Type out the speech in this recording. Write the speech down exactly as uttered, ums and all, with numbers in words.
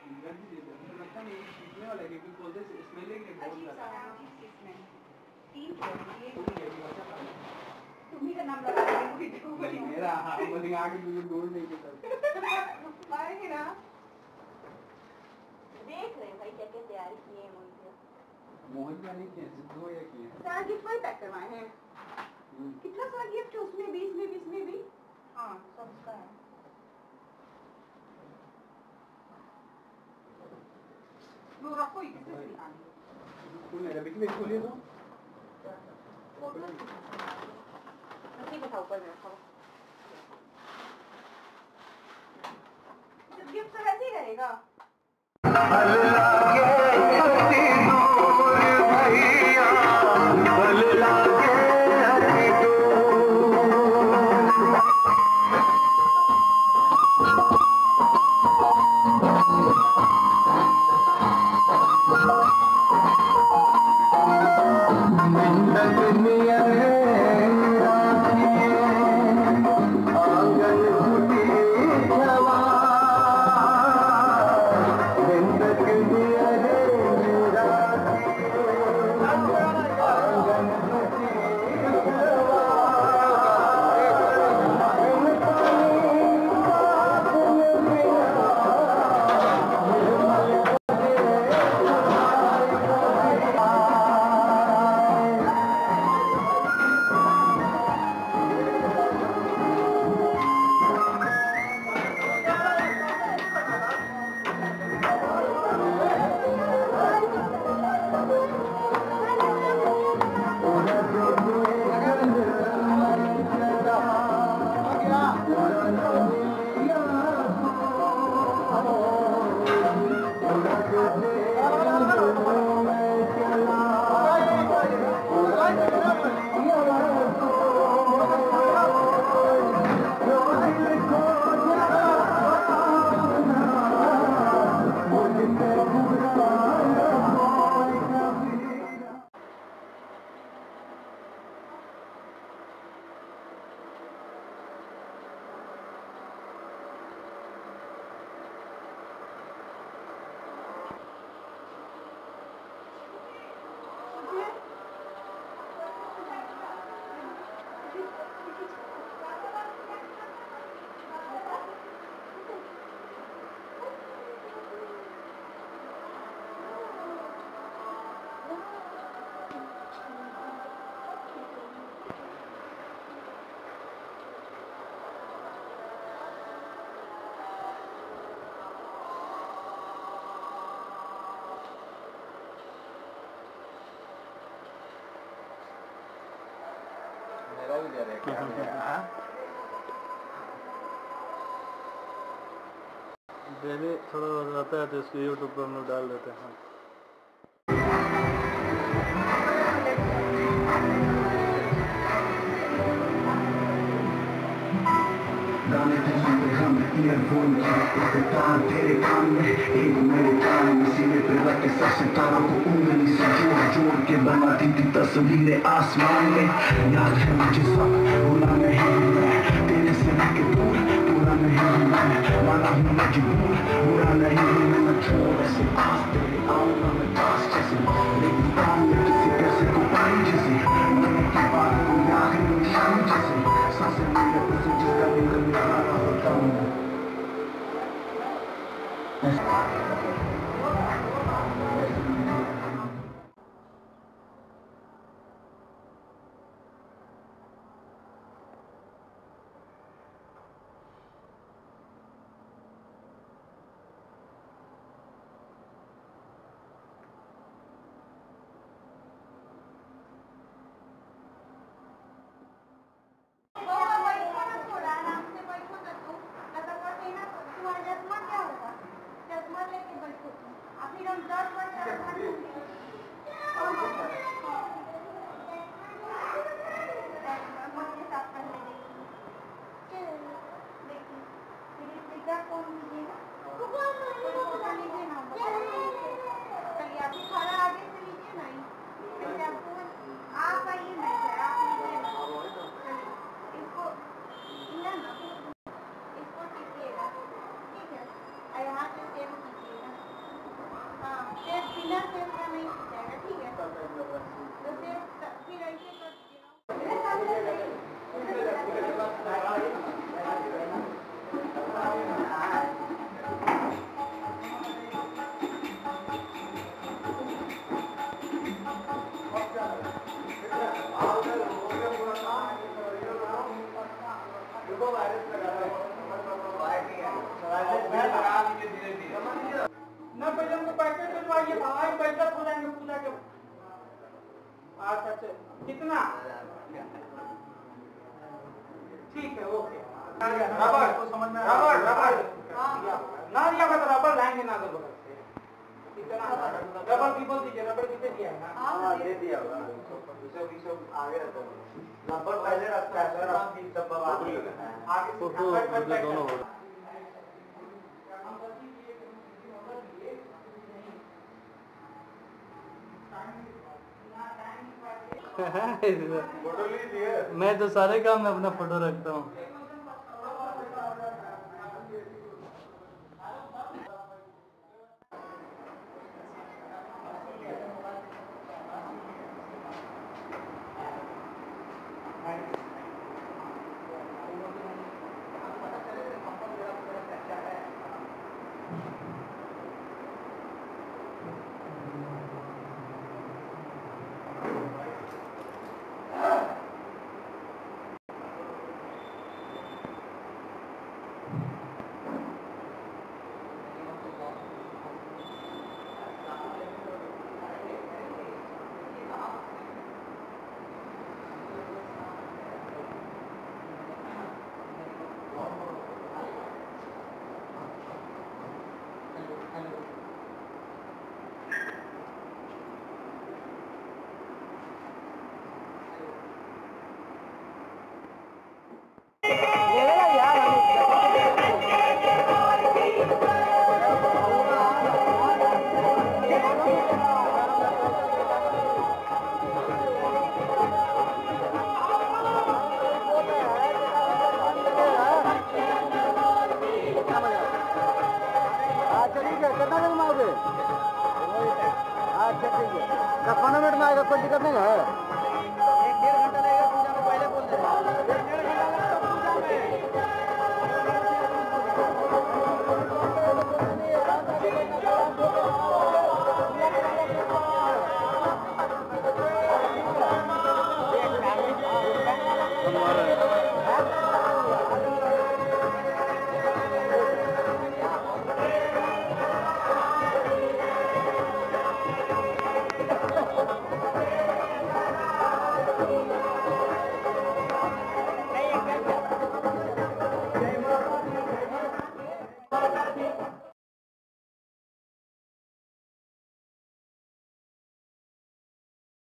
गंदी चीज है, लगता नहीं सीखने वाला है क्योंकि बोलते स्मेल एक बहुत ज्यादा है। तीन तुम्ही का नाम लगा रहे हो मेरा हाँ बोलेंगे आगे तुझे दूर नहीं किया पाएंगे ना देख रहे भाई क्या क्या तैयार किए हैं मोहित मोहित क्या नहीं किए सिर्फ दो या किए सारा गिफ्ट वही पैक करवाए हैं कितना सारा गिफ्ट है उसमें भी इसमें भी इसमें भी हाँ सब उसका है वो रखो ही किससे से निकालिए तू मेरा बिक में खोलिए तो फोटो नहीं बताओ ऊपर में रखो जब गिफ्ट तो ऐसे ही रहेगा डेली थोड़ा आता है तो इसको यूट्यूब पर हम लोग डाल देते हैं गाने थे सुनते हम ईयरफोन की एक तार तेरे कान में एक मेरे कान में सीने पे रख के सब सितारों को उंगली से जोड़ जोड़ के बनाती थी तस्वीरें आसमान में याद है मुझे सब भूला नहीं हूँ मैं तेरे से रह के दूर पूरा नहीं हूँ मैं माना हूँ मजबूर बुरा नहीं हूँ मैं मैं छोड़ ऐसे पास तेरे आऊँगा मैं पास जैसे रेगिस्तान में किसी कैसे को पानी जैसे मरने के बाद कोई आखिरी निशान जैसे सांसें मेरे उसे जिसका दिल में गाना होता हूँ बिना सेव का नहीं जाएगा, ठीक है? तो सेव फिर ऐसे ना पहले हमको पैकेट भिजवाइए, भाई पैसा हो जाएंगे पूजा के। अच्छा अच्छा, कितना? ठीक है, ओके। रबर समझ में रबर रबर ना दिया तो रबर लाएंगे ना दो बगल से। कितना रबर भी बोल दीजिए, रबर कितने दिया है ना? हाँ दे दिया होगा, बीसों बीसों आगे रहता है, रबर पहले रखता है सर, आप बीस डब्बा आगे आगे फोटो वीडियो दोनों हो फोटो लीजिए। मैं तो सारे काम में अपना फोटो रखता हूँ। अच्छा ठीक है, दस पंद्रह मिनट में आएगा, कोई दिक्कत नहीं है। एक डेढ़ घंटा लगेगा पूजा में, पहले बोल दे। एक डेढ़ घंटा लगता पूजा में।